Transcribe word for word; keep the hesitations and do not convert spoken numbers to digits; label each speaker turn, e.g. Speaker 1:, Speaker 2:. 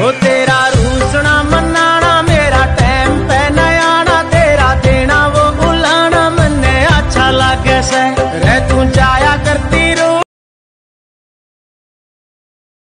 Speaker 1: ओ तेरा रूसना मनाना मेरा टाइम पे नयाना, तेरा देना वो बुलाना मन्ने अच्छा लागे से।